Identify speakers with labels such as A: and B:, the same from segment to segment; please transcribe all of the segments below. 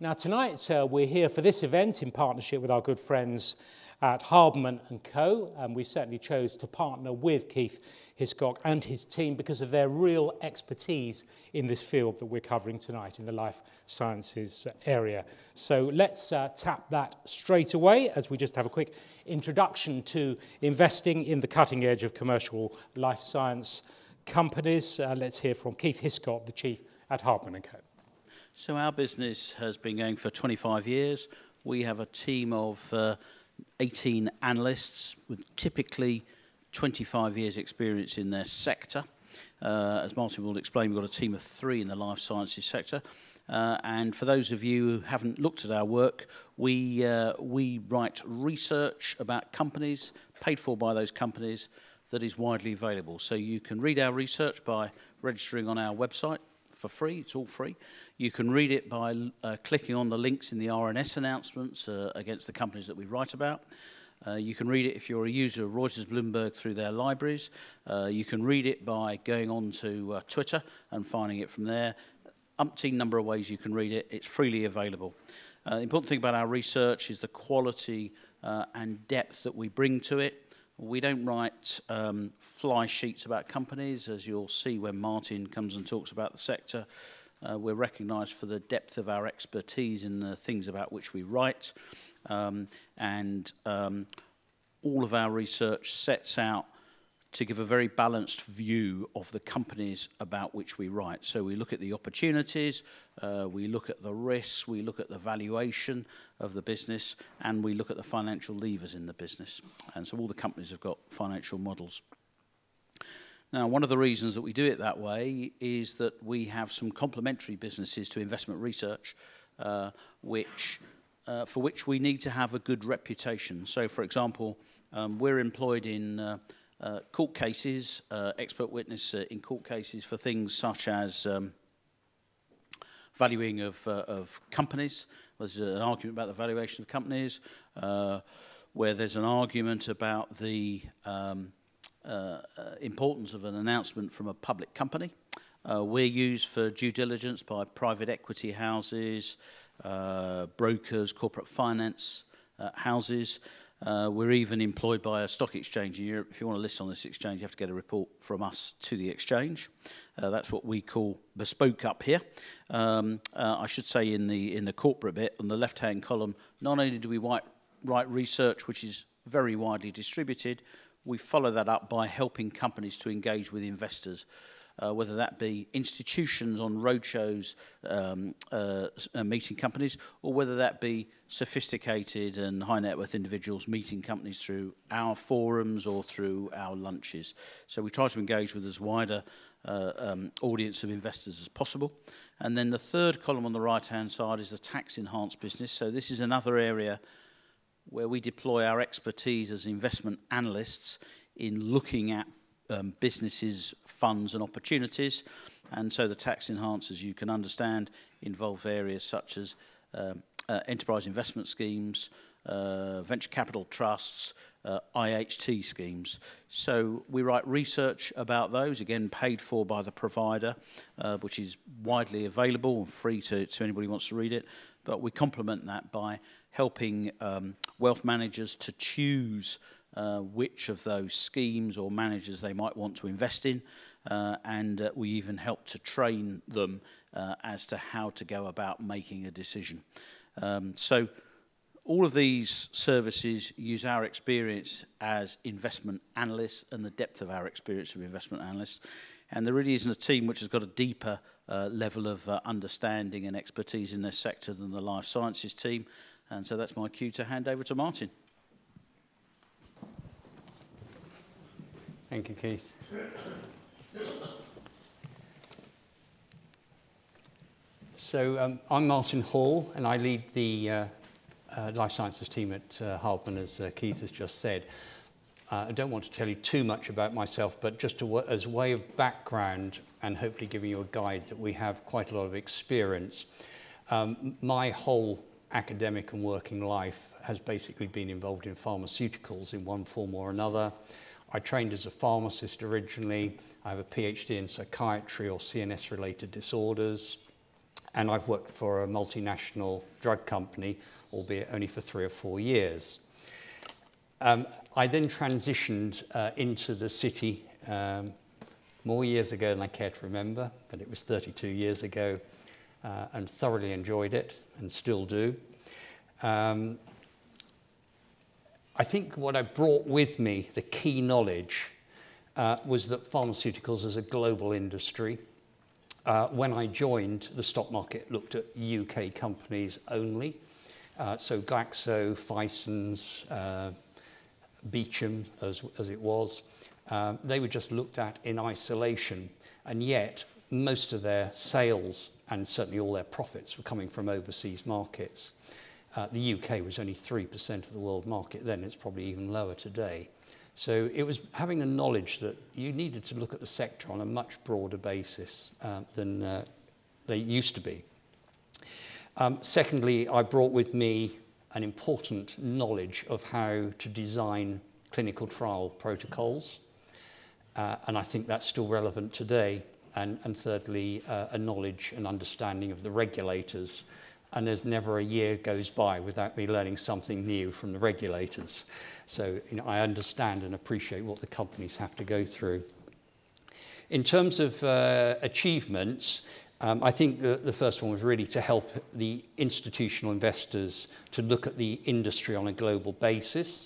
A: Now tonight we're here for this event in partnership with our good friends at Hardman Co, and we certainly chose to partner with Keith Hiscock and his team because of their real expertise in this field that we're covering tonight in the life sciences area. So let's tap that straight away as we just have a quick introduction to investing in the cutting edge of commercial life science companies. Let's hear from Keith Hiscock, the chief at Hardman Co.
B: So our business has been going for 25 years. We have a team of 18 analysts with typically 25 years experience in their sector. As Martin will explain, we've got a team of 3 in the life sciences sector. And for those of you who haven't looked at our work, we write research about companies, paid for by those companies, that is widely available. So you can read our research by registering on our website for free. It's all free. You can read it by clicking on the links in the RNS announcements against the companies that we write about. You can read it if you're a user of Reuters Bloomberg through their libraries. You can read it by going on to Twitter and finding it from there. Umpteen number of ways you can read it. It's freely available. The important thing about our research is the quality and depth that we bring to it. We don't write fly sheets about companies, as you'll see when Martin comes and talks about the sector. We're recognised for the depth of our expertise in the things about which we write. All of our research sets out to give a very balanced view of the companies about which we write. So we look at the opportunities, we look at the risks, we look at the valuation of the business, and we look at the financial levers in the business. And so all the companies have got financial models. Now, one of the reasons that we do it that way is that we have some complementary businesses to investment research, for which we need to have a good reputation. So, for example, we're employed in court cases, expert witness in court cases for things such as valuing of companies. There's an argument about the valuation of companies, where there's an argument about the importance of an announcement from a public company. We're used for due diligence by private equity houses, brokers, corporate finance houses. We're even employed by a stock exchange in Europe. If you want to list on this exchange, you have to get a report from us to the exchange. That's what we call bespoke up here. I should say in the corporate bit, on the left-hand column, not only do we write research which is very widely distributed, we follow that up by helping companies to engage with investors, whether that be institutions on roadshows meeting companies, or whether that be sophisticated and high net worth individuals meeting companies through our forums or through our lunches. So we try to engage with as wide a audience of investors as possible. And then the third column on the right hand side is the tax enhanced business. So this is another area where we deploy our expertise as investment analysts in looking at businesses, funds and opportunities. And so the tax enhancers, you can understand, involve areas such as enterprise investment schemes, venture capital trusts, IHT schemes. So we write research about those, again paid for by the provider, which is widely available and free to anybody who wants to read it. But we complement that by helping wealth managers to choose which of those schemes or managers they might want to invest in, and we even help to train them as to how to go about making a decision. So all of these services use our experience as investment analysts and the depth of our experience of investment analysts, and there really isn't a team which has got a deeper level of understanding and expertise in their sector than the life sciences team. And so that's my cue to hand over to Martin.
C: Thank you, Keith. So I'm Martin Hall, and I lead the life sciences team at Hardman, as Keith has just said. I don't want to tell you too much about myself, but just as a way of background and hopefully giving you a guide that we have quite a lot of experience. My whole academic and working life has basically been involved in pharmaceuticals in one form or another. I trained as a pharmacist originally. I have a PhD in psychiatry or CNS-related disorders. and I've worked for a multinational drug company, albeit only for 3 or 4 years. I then transitioned into the city more years ago than I care to remember, but it was 32 years ago, and thoroughly enjoyed it and still do. I think what I brought with me, the key knowledge, was that pharmaceuticals is a global industry. When I joined, the stock market looked at UK companies only. So Glaxo, Phison's, Beecham, as it was, they were just looked at in isolation. And yet, most of their sales and certainly all their profits were coming from overseas markets. The UK was only 3% of the world market then. It's probably even lower today. So it was having the knowledge that you needed to look at the sector on a much broader basis than they used to be. Secondly, I brought with me an important knowledge of how to design clinical trial protocols. And I think that's still relevant today. And thirdly, a knowledge and understanding of the regulators. And there's never a year goes by without me learning something new from the regulators. So I understand and appreciate what the companies have to go through. In terms of achievements, I think the first one was really to help the institutional investors to look at the industry on a global basis.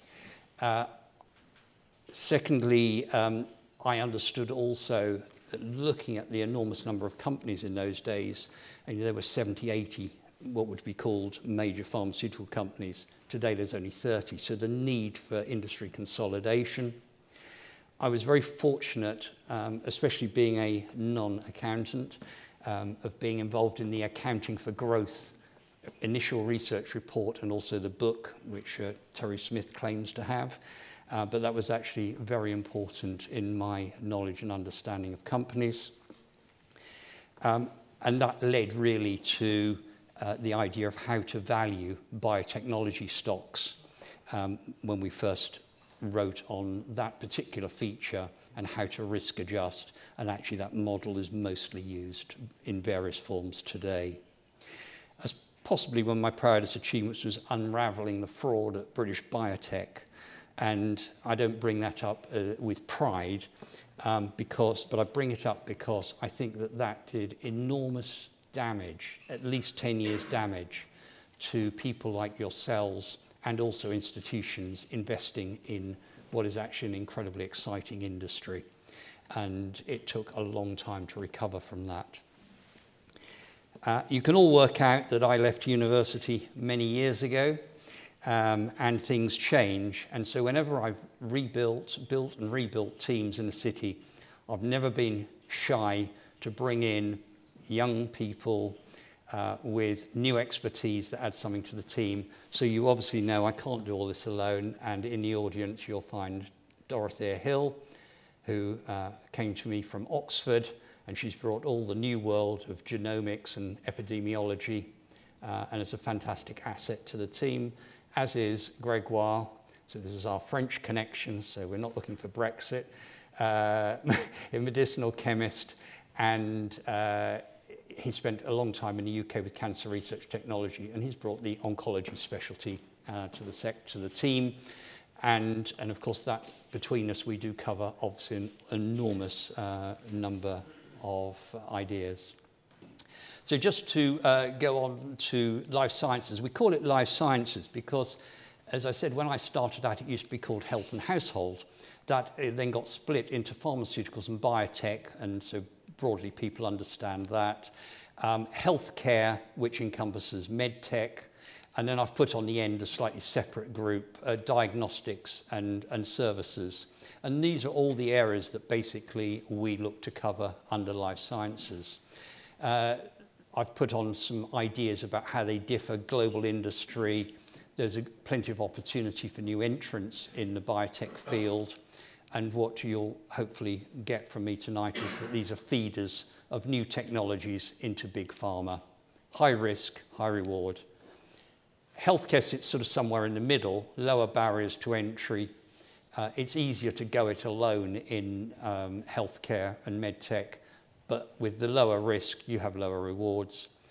C: Secondly, I understood also that looking at the enormous number of companies in those days, and there were 70, 80 what would be called major pharmaceutical companies. Today there's only 30, so the need for industry consolidation. I was very fortunate, especially being a non-accountant, of being involved in the Accounting for Growth initial research report and also the book, which Terry Smith claims to have. But that was actually very important in my knowledge and understanding of companies. And that led really to the idea of how to value biotechnology stocks when we first wrote on that particular feature and how to risk adjust. And actually that model is mostly used in various forms today. As possibly one of my proudest achievements was unraveling the fraud at British Biotech. And I don't bring that up with pride, but I bring it up because I think that did enormous damage, at least 10 years damage, to people like yourselves and also institutions investing in what is actually an incredibly exciting industry. And it took a long time to recover from that. You can all work out that I left university many years ago. And things change. And so whenever I've built and rebuilt teams in the city, I've never been shy to bring in young people with new expertise that add something to the team. So you obviously know I can't do all this alone. And in the audience, you'll find Dorothea Hill, who came to me from Oxford, and she's brought all the new world of genomics and epidemiology, and is a fantastic asset to the team. As is Gregoire, so this is our French connection, so we're not looking for Brexit, a medicinal chemist, and he spent a long time in the UK with cancer research technology, and he's brought the oncology specialty to the team, and of course that between us we do cover obviously an enormous number of ideas. So just to go on to life sciences, we call it life sciences because, as I said, when I started out, it used to be called health and household. That then got split into pharmaceuticals and biotech, and so broadly people understand that. Healthcare, which encompasses medtech, and then I've put on the end a slightly separate group, diagnostics and services. And these are all the areas that basically we look to cover under life sciences. I've put on some ideas about how they differ global industry. There's plenty of opportunity for new entrants in the biotech field. And what you'll hopefully get from me tonight is that these are feeders of new technologies into big pharma. High risk, high reward. Healthcare sits sort of somewhere in the middle, lower barriers to entry. It's easier to go it alone in healthcare and medtech. But with the lower risk, you have lower rewards.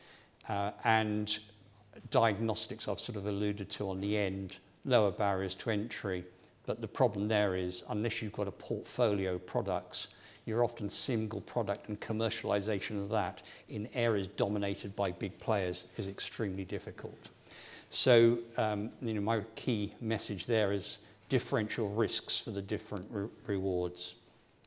C: and diagnostics I've sort of alluded to on the end, lower barriers to entry. But the problem there is, unless you've got a portfolio of products, you're often single product, and commercialization of that in areas dominated by big players is extremely difficult. So, my key message there is differential risks for the different rewards.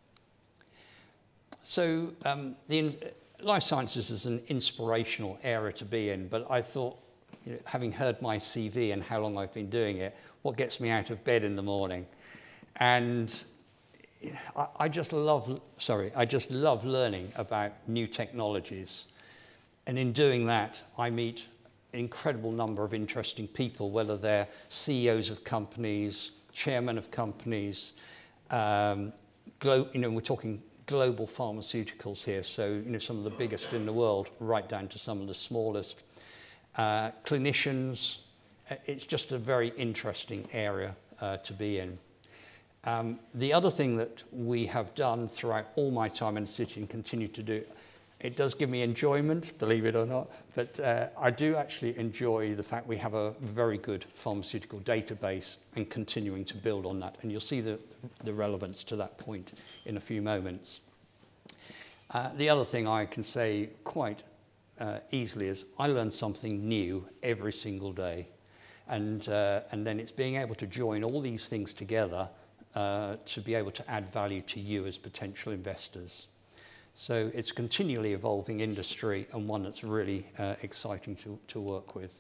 C: So, life sciences is an inspirational area to be in, but I thought, having heard my CV and how long I've been doing it, what gets me out of bed in the morning? And I just love learning about new technologies. And in doing that, I meet an incredible number of interesting people, whether they're CEOs of companies, chairmen of companies, we're talking global pharmaceuticals here, so some of the biggest in the world, right down to some of the smallest. Clinicians, it's just a very interesting area to be in. The other thing that we have done throughout all my time in the city and continue to do, it does give me enjoyment, believe it or not, but I do actually enjoy the fact we have a very good pharmaceutical database and continuing to build on that. And you'll see the relevance to that point in a few moments. The other thing I can say quite easily is I learn something new every single day. And then it's being able to join all these things together to be able to add value to you as potential investors. So it's a continually evolving industry, and one that's really exciting to work with.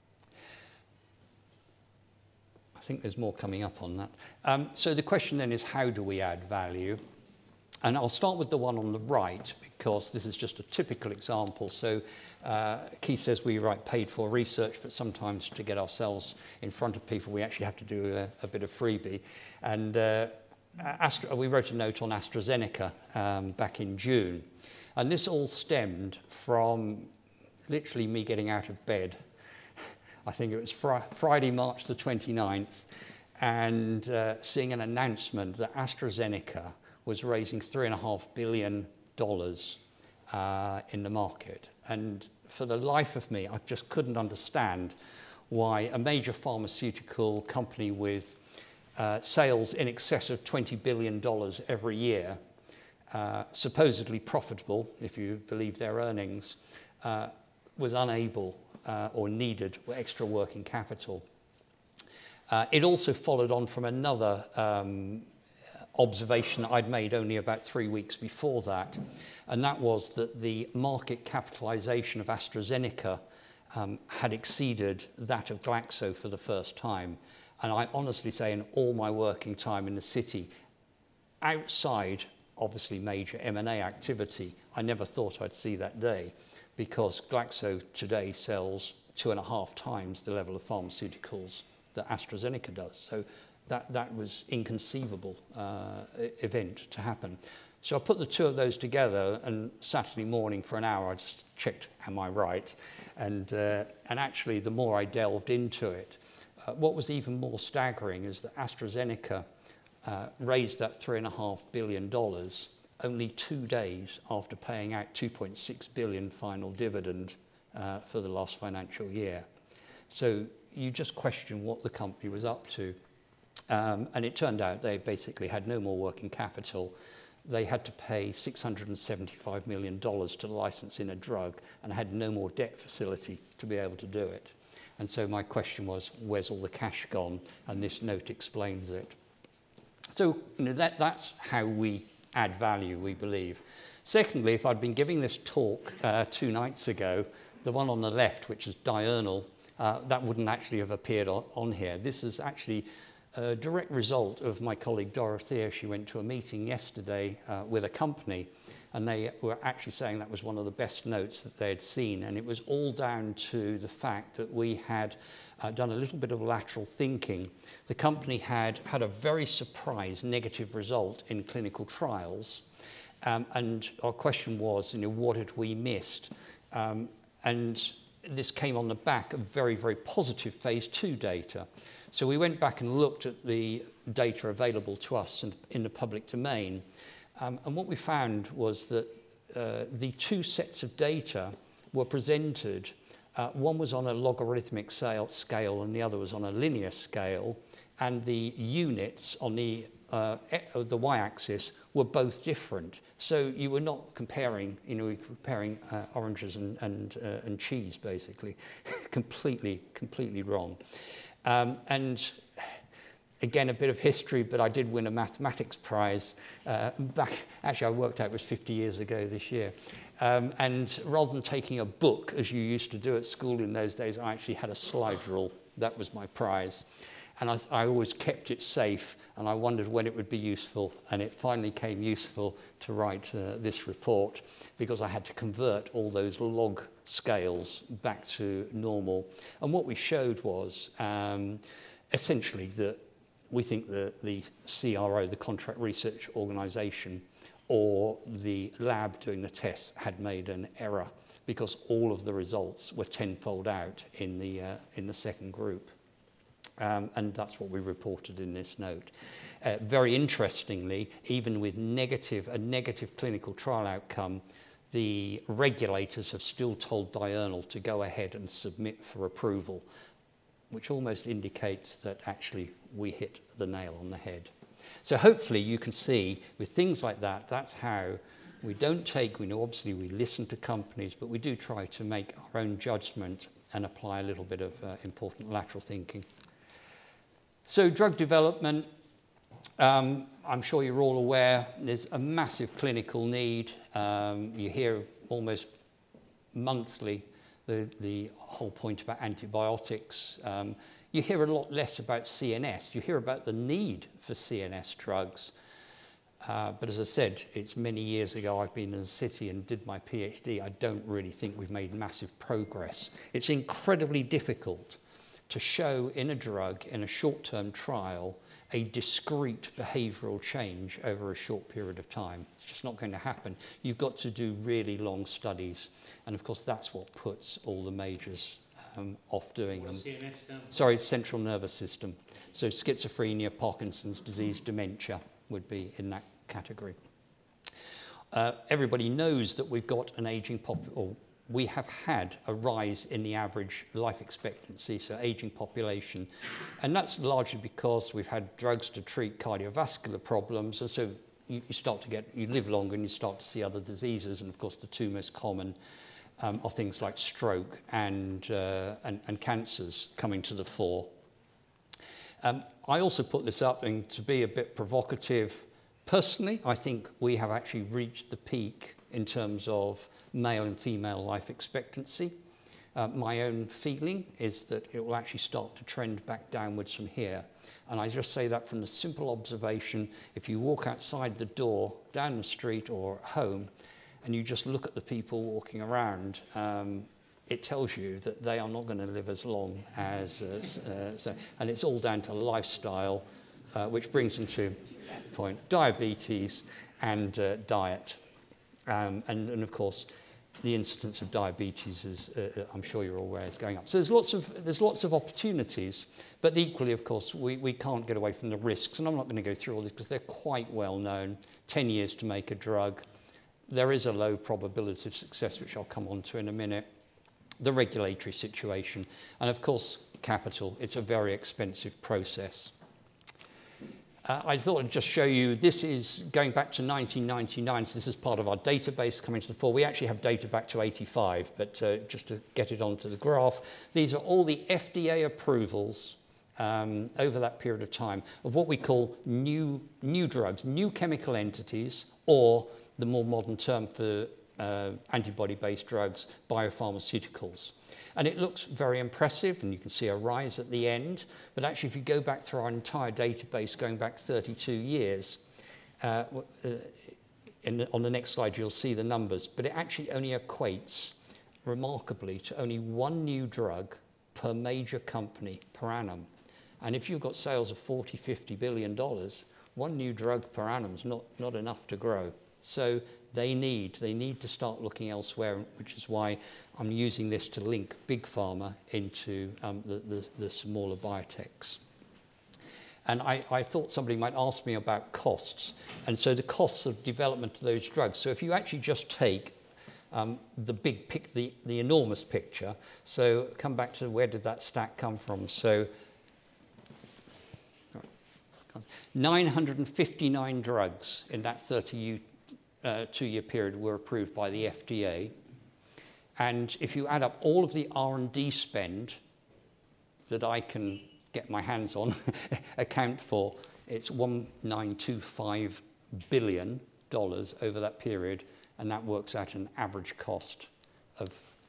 C: I think there's more coming up on that. So the question then is, how do we add value? And I'll start with the one on the right, because this is just a typical example. So Keith says we write paid-for research, but sometimes to get ourselves in front of people, we actually have to do a bit of freebie. And we wrote a note on AstraZeneca back in June. And this all stemmed from literally me getting out of bed. I think it was Friday, March the 29th, and seeing an announcement that AstraZeneca was raising $3.5 billion in the market. And for the life of me, I just couldn't understand why a major pharmaceutical company with sales in excess of $20 billion every year, supposedly profitable, if you believe their earnings, was unable or needed extra working capital. It also followed on from another observation I'd made only about 3 weeks before that, and that was that the market capitalization of AstraZeneca had exceeded that of Glaxo for the first time. And I honestly say, in all my working time in the city, outside obviously major M&A activity, I never thought I'd see that day, because Glaxo today sells 2.5 times the level of pharmaceuticals that AstraZeneca does. So that was inconceivable event to happen. So I put the two of those together, and Saturday morning for an hour I just checked, am I right? And actually, the more I delved into it, what was even more staggering is that AstraZeneca raised that $3.5 billion only 2 days after paying out $2.6 billion final dividend for the last financial year. So you just question what the company was up to. And it turned out they basically had no more working capital. They had to pay $675 million to license in a drug, and had no more debt facility to be able to do it. And so my question was, where's all the cash gone? And this note explains it. So that's how we add value, we believe. Secondly, if I'd been giving this talk 2 nights ago, the one on the left, which is diurnal, that wouldn't actually have appeared on here. This is actually a direct result of my colleague Dorothea. She went to a meeting yesterday with a company, and they were actually saying that was one of the best notes that they had seen. And it was all down to the fact that we had done a little bit of lateral thinking. The company had had a very surprise negative result in clinical trials. And our question was, what had we missed? And this came on the back of very, very positive phase 2 data. So we went back and looked at the data available to us in the public domain. And what we found was that the 2 sets of data were presented One was on a logarithmic scale and the other was on a linear scale, and the units on the y-axis were both different. So you were not comparing, you were comparing oranges and cheese, basically. completely wrong. And again, a bit of history, but I did win a mathematics prize actually I worked out it was 50 years ago this year. And rather than taking a book, as you used to do at school in those days, I actually had a slide rule. That was my prize. And I always kept it safe, and I wondered when it would be useful, and it finally came useful to write this report, because I had to convert all those log scales back to normal. And what we showed was essentially that we think that the CRO, the Contract Research Organisation, or the lab doing the tests had made an error, because all of the results were tenfold out in the second group. And that's what we reported in this note. Very interestingly, even with a negative clinical trial outcome, the regulators have still told Diurnal to go ahead and submit for approval, which almost indicates that actually we hit the nail on the head. So hopefully you can see with things like that, that's how we don't take, we know obviously we listen to companies, but we do try to make our own judgment and apply a little bit of important lateral thinking. So drug development, I'm sure you're all aware, there's a massive clinical need. You hear almost monthly the whole point about antibiotics. You hear a lot less about CNS. You hear about the need for CNS drugs. But as I said, it's many years ago I've been in the city and did my PhD. I don't really think we've made massive progress. It's incredibly difficult to show in a drug, in a short-term trial, a discrete behavioural change over a short period of time. It's just not going to happen. You've got to do really long studies. And of course, that's what puts all the majors off doing them. Sorry, central nervous system. So schizophrenia, Parkinson's disease, dementia would be in that category. Everybody knows that we've got an aging population. We have had a rise in the average life expectancy, so aging population. And that's largely because we've had drugs to treat cardiovascular problems. And so you live longer and you start to see other diseases. And of course, the two most common are things like stroke and cancers coming to the fore. I also put this up, and to be a bit provocative, personally, I think we have actually reached the peak in terms of male and female life expectancy. My own feeling is that it will actually start to trend back downwards from here. And I just say that from the simple observation, if you walk outside the door, down the street or home, and you just look at the people walking around, it tells you that they are not going to live as long as, and it's all down to lifestyle, which brings into the point, diabetes and diet. And of course, the incidence of diabetes is, I'm sure you're all aware, is going up. So there's lots of opportunities, but equally, of course, we can't get away from the risks. And I'm not going to go through all this because they're quite well known. 10 years to make a drug. There is a low probability of success, which I'll come on to in a minute. The regulatory situation, and of course, capital. It's a very expensive process. I thought I'd just show you, this is going back to 1999, so this is part of our database coming to the fore. We actually have data back to 85, but just to get it onto the graph, these are all the FDA approvals over that period of time of what we call new drugs, new chemical entities, or the more modern term for antibody-based drugs, biopharmaceuticals. And it looks very impressive, and you can see a rise at the end. But actually, if you go back through our entire database, going back 32 years, on the next slide, you'll see the numbers. But it actually only equates, remarkably, to only one new drug per major company per annum. And if you've got sales of $40, $50 billion, one new drug per annum is not enough to grow. So they need to start looking elsewhere, which is why I'm using this to link big pharma into the smaller biotechs. And I thought somebody might ask me about costs. And so the costs of development of those drugs. So if you actually just take the enormous picture. So come back to where did that stat come from? So 959 drugs in that 32-year period were approved by the FDA. And if you add up all of the R&D spend that I can get my hands on, account for, it's $1.925 billion over that period, and that works out an average cost of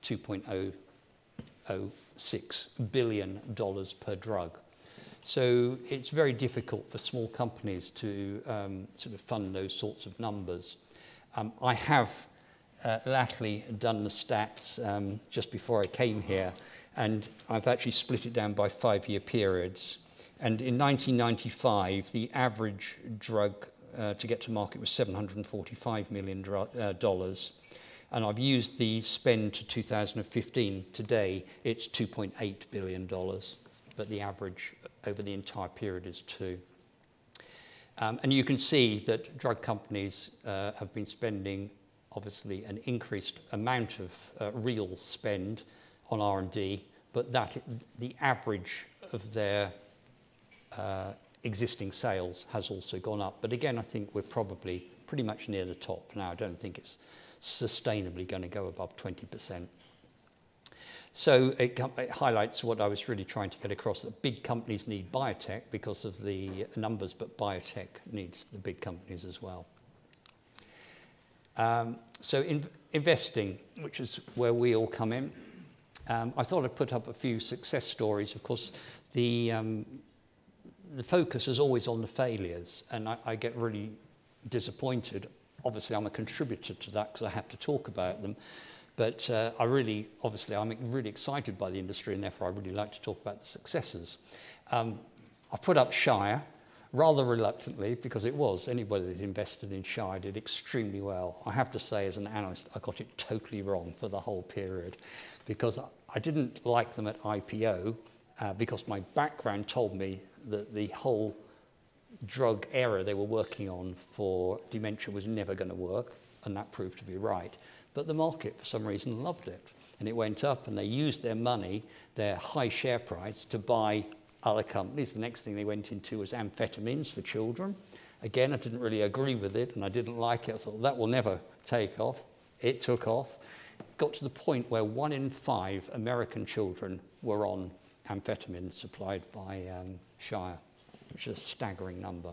C: $2.006 billion per drug. So it's very difficult for small companies to sort of fund those sorts of numbers. I have latterly done the stats just before I came here, and I've actually split it down by 5-year periods. And in 1995, the average drug to get to market was $745 million. And I've used the spend to 2015. Today, it's $2.8 billion, but the average over the entire period is 2. And you can see that drug companies have been spending, obviously, an increased amount of real spend on R&D, but that the average of their existing sales has also gone up. But again, I think we're probably pretty much near the top now. I don't think it's sustainably going to go above 20%. So it highlights what I was really trying to get across, that big companies need biotech because of the numbers, but biotech needs the big companies as well. So investing, which is where we all come in. I thought I'd put up a few success stories. Of course, the focus is always on the failures, and I get really disappointed. Obviously, I'm a contributor to that because I have to talk about them. But I'm really excited by the industry, and therefore I really like to talk about the successes. I put up Shire rather reluctantly, because it was. Anybody that invested in Shire did extremely well. I have to say, as an analyst, I got it totally wrong for the whole period, because I didn't like them at IPO, because my background told me that the whole drug area they were working on for dementia was never going to work, and that proved to be right. But the market, for some reason, loved it. And it went up, and they used their money, their high share price, to buy other companies. The next thing they went into was amphetamines for children. Again, I didn't really agree with it, and I didn't like it. I thought, that will never take off. It took off. It got to the point where 1 in 5 American children were on amphetamines supplied by Shire, which is a staggering number.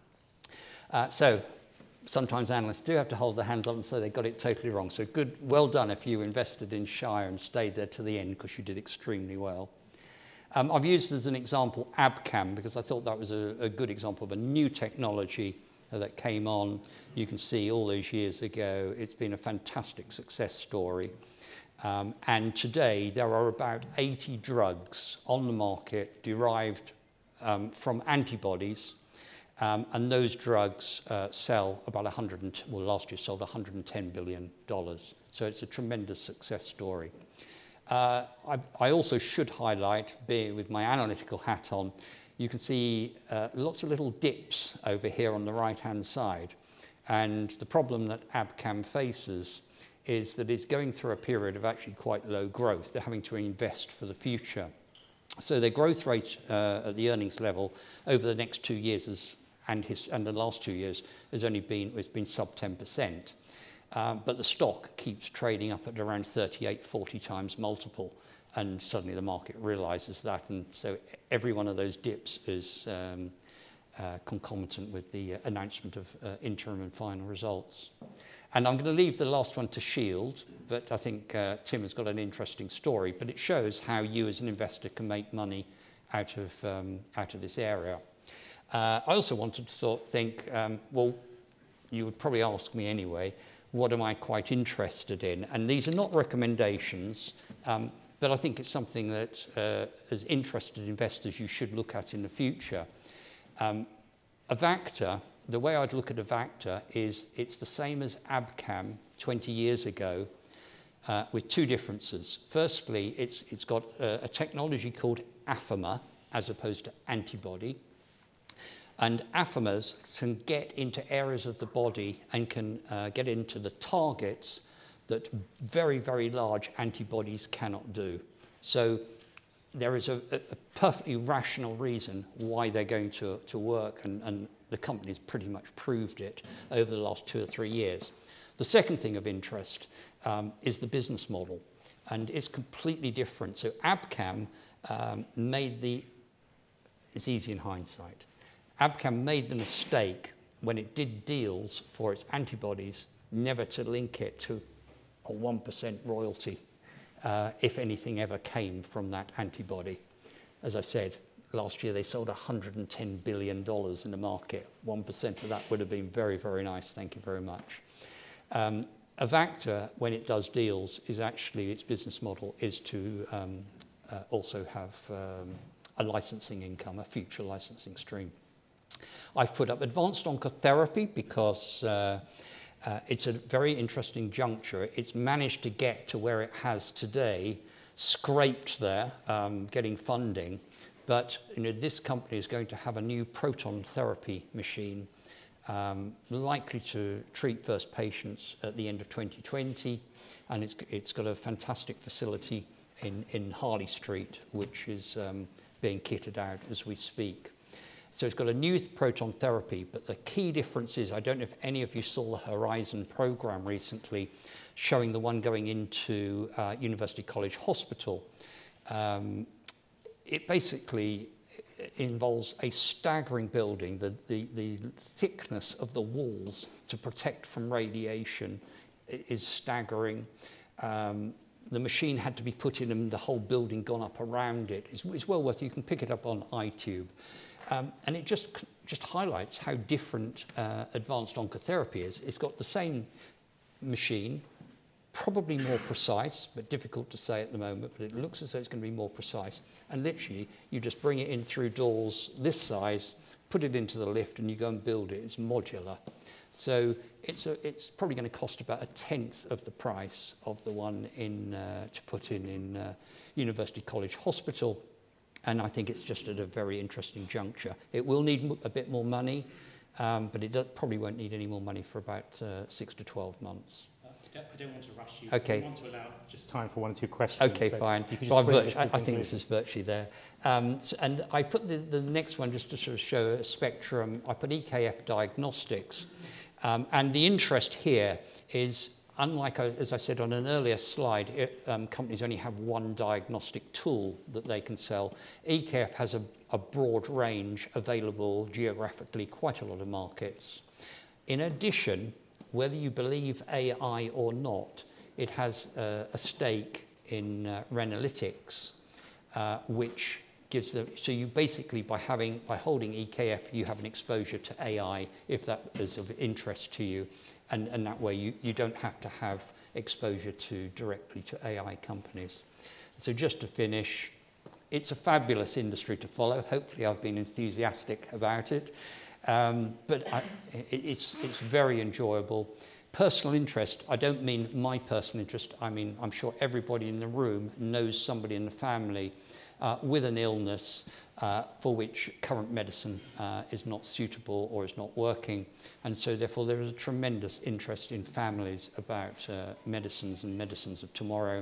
C: So sometimes analysts do have to hold their hands up and say they got it totally wrong. So good, well done if you invested in Shire and stayed there to the end, because you did extremely well. I've used as an example Abcam, because I thought that was a good example of a new technology that came on. You can see all those years ago, it's been a fantastic success story. And today there are about 80 drugs on the market derived from antibodies. And those drugs sell about last year sold $110 billion. So it's a tremendous success story. I also should highlight, with my analytical hat on, you can see lots of little dips over here on the right-hand side. And the problem that Abcam faces is that it's going through a period of actually quite low growth. They're having to invest for the future. So their growth rate at the earnings level over the next 2 years and the last 2 years has been sub 10%. But the stock keeps trading up at around 38-40 times multiple, and suddenly the market realizes that, and so every one of those dips is concomitant with the announcement of interim and final results. And I'm going to leave the last one to Shield, but I think Tim has got an interesting story, but it shows how you as an investor can make money out of this area. I also wanted to think, well, you would probably ask me anyway, what am I quite interested in? And these are not recommendations, but I think it's something that as interested investors you should look at in the future. Avacta, the way I'd look at Avacta is it's the same as Abcam 20 years ago, with 2 differences. Firstly, it's got a technology called Affimer as opposed to antibody. And Affimers can get into areas of the body and can get into the targets that very, very large antibodies cannot do. So there is a perfectly rational reason why they're going to work, and the company's pretty much proved it over the last 2 or 3 years. The second thing of interest is the business model, and it's completely different. So Abcam it's easy in hindsight. Abcam made the mistake when it did deals for its antibodies never to link it to a 1% royalty if anything ever came from that antibody. As I said, last year they sold $110 billion in the market. 1% of that would have been very, very nice. Thank you very much. Avacta, when it does deals, is actually, its business model is to also have a licensing income, a future licensing stream. I've put up advanced oncotherapy because it's a very interesting juncture. It's managed to get to where it has today, scraped there, getting funding. But this company is going to have a new proton therapy machine, likely to treat first patients at the end of 2020. And it's got a fantastic facility in Harley Street, which is being kitted out as we speak. So it's got a new proton therapy, but the key difference is, I don't know if any of you saw the Horizon program recently, showing the one going into University College Hospital. It basically involves a staggering building. The thickness of the walls to protect from radiation is staggering. The machine had to be put in and the whole building gone up around it. It's well worth it. You can pick it up on iTube. And it just highlights how different advanced oncotherapy is. It's got the same machine, probably more precise, but difficult to say at the moment, but it looks as though it's going to be more precise. And literally, you just bring it in through doors this size, put it into the lift, and you go and build it. It's modular. So it's probably going to cost about 1/10 of the price of the one to put in University College Hospital. And I think it's just at a very interesting juncture. It will need a bit more money, but it probably won't need any more money for about 6 to 12 months.
A: I don't want to rush you.
C: Okay.
A: I want to allow just time for 1 or 2 questions.
C: Okay,
A: so
C: fine. So I think this is virtually there. And I put the next one just to sort of show a spectrum. I put EKF Diagnostics. And the interest here is, unlike, as I said on an earlier slide, companies only have one diagnostic tool that they can sell. EKF has a broad range available geographically, quite a lot of markets. In addition, whether you believe AI or not, it has a stake in Renalytix, which gives them, so you basically, by holding EKF, you have an exposure to AI, if that is of interest to you. And that way you don't have to have exposure directly to AI companies. So just to finish, it's a fabulous industry to follow. Hopefully I've been enthusiastic about it. But it's very enjoyable. Personal interest, I don't mean my personal interest. I mean, I'm sure everybody in the room knows somebody in the family with an illness for which current medicine is not suitable or is not working. And so therefore there is a tremendous interest in families about medicines and medicines of tomorrow.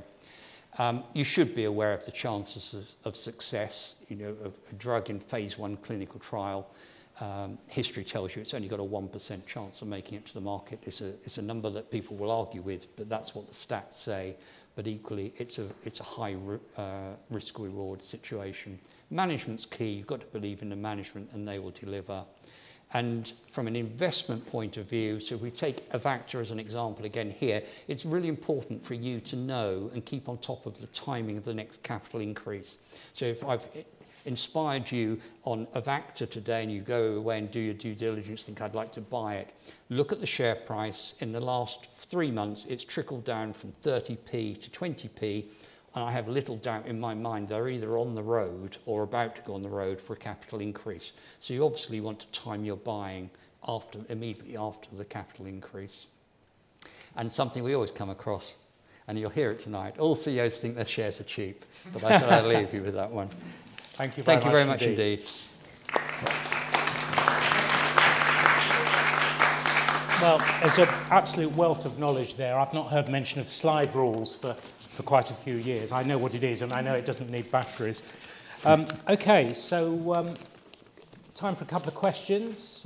C: You should be aware of the chances of success. You know, a drug in phase 1 clinical trial, history tells you it's only got a 1% chance of making it to the market. It's a number that people will argue with, but that's what the stats say. But equally, it's a high risk-reward situation. Management's key. You've got to believe in the management, and they will deliver. And from an investment point of view, so if we take Avacta as an example again here, it's really important for you to know and keep on top of the timing of the next capital increase. So if I've inspired you on Avacta today and you go away and do your due diligence, think I'd like to buy it, look at the share price. In the last 3 months, it's trickled down from 30p to 20p, and I have little doubt in my mind they're either on the road or about to go on the road for a capital increase. So you obviously want to time your buying immediately after the capital increase. And something we always come across, and you'll hear it tonight, all CEOs think their shares are cheap, but I thought I'd leave you with that one.
A: Thank you
C: very much indeed.
A: Well, there's an absolute wealth of knowledge there. I've not heard mention of slide rules for quite a few years. I know what it is, and I know it doesn't need batteries. Okay, so time for a couple of questions.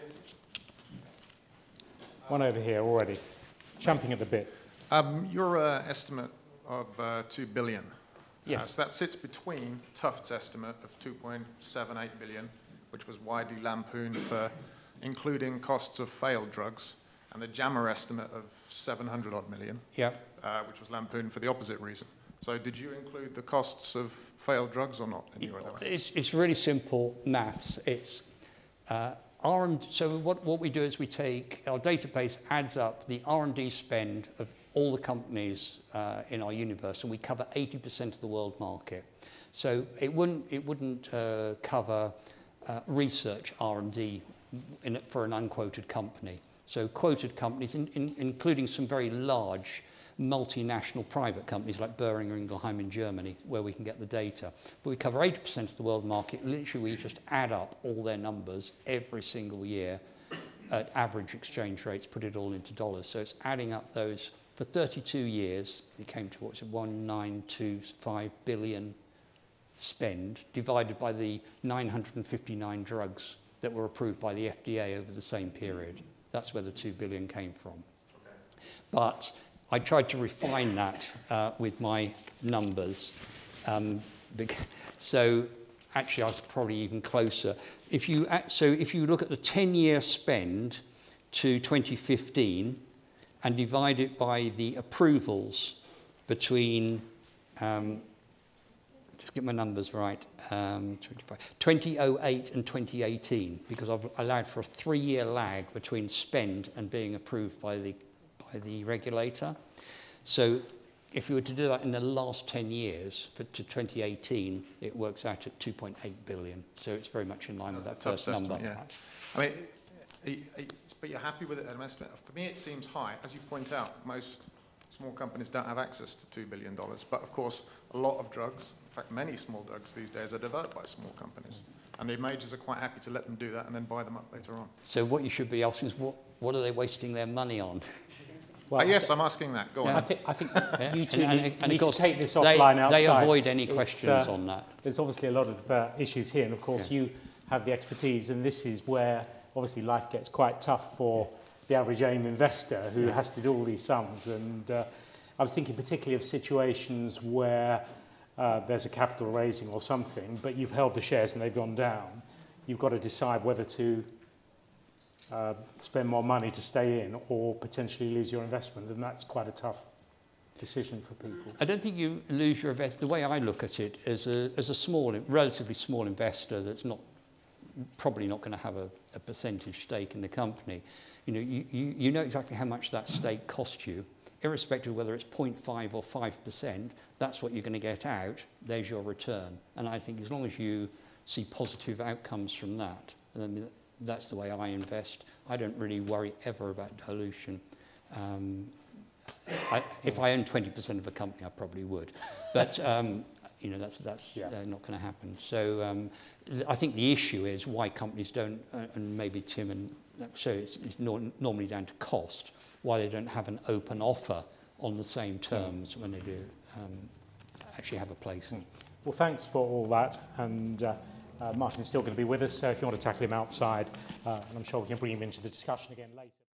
A: One over here already, champing at the bit.
D: Your estimate of 2 billion.
A: Yes.
D: So that sits between Tufts' estimate of 2.78 billion, which was widely lampooned for including costs of failed drugs, and the JAMA estimate of 700 odd million, which was lampooned for the opposite reason. So did you include the costs of failed drugs or not in your analysis?
C: It's really simple maths. It's so what we do is we take our database, adds up the R&D spend of all the companies in our universe, and we cover 80% of the world market. So it wouldn't cover research R&D for an unquoted company. So quoted companies, including some very large multinational private companies like Boehringer Ingelheim in Germany, where we can get the data. But we cover 80% of the world market. Literally, we just add up all their numbers every single year at average exchange rates, put it all into dollars. So it's adding up those. For 32 years, it came to, what's it, 1925 billion spend, divided by the 959 drugs that were approved by the FDA over the same period. That's where the 2 billion came from. Okay. But I tried to refine that with my numbers. So actually, I was probably even closer. If you look at the 10-year spend to 2015 and divide it by the approvals between, just get my numbers right, 2008 and 2018, because I've allowed for a 3-year lag between spend and being approved by the regulator. So if you were to do that in the last 10 years to 2018, it works out at 2.8 billion. So it's very much in line with that first number.
D: Yeah. I mean, but you're happy with it as an estimate? For me, it seems high. As you point out, most small companies don't have access to $2 billion. But of course, a lot of drugs, in fact, many small drugs these days are developed by small companies. And the majors are quite happy to let them do that and then buy them up later on.
C: So what you should be asking is, what are they wasting their money on?
D: Well, yes, I'm asking that. Go on.
A: I think
C: Yeah.
A: you two need
C: of course,
A: to take this offline outside.
C: They avoid any questions on that.
A: There's obviously a lot of issues here, and of course you have the expertise, and this is where obviously life gets quite tough for the average AIM investor who has to do all these sums. And I was thinking particularly of situations where there's a capital raising or something, but you've held the shares and they've gone down. You've got to decide whether to spend more money to stay in or potentially lose your investment, and that's quite a tough decision for people.
C: I don't think you lose your investment. The way I look at it as a relatively small investor that's probably not going to have a percentage stake in the company, you know exactly how much that stake costs you, irrespective of whether it's 0.5 or 5%. That's what you're going to get out. There's your return, and I think as long as you see positive outcomes from that, then that's the way I invest. I don't really worry ever about dilution. If I own 20% of a company, I probably would, but that's not going to happen. So I think the issue is why companies don't, and maybe Tim and so it's normally down to cost, why they don't have an open offer on the same terms when they do actually have a place.
A: Well, thanks for all that, and Martin's still going to be with us, so if you want to tackle him outside, and I'm sure we can bring him into the discussion again later.